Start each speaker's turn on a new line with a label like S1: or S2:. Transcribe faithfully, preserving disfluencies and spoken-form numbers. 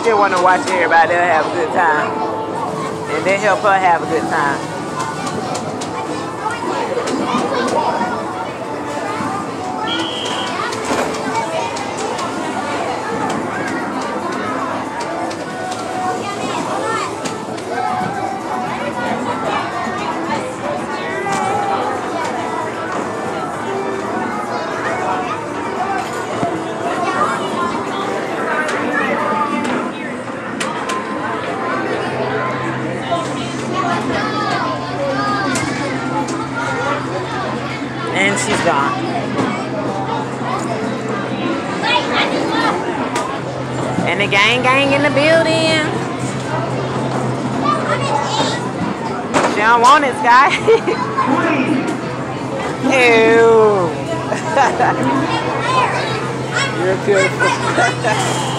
S1: She just want to watch everybody else have a good time. And then help her have a good time. And she's gone. And the gang gang in the building. She don't want it, Sky. Ew. You're beautiful.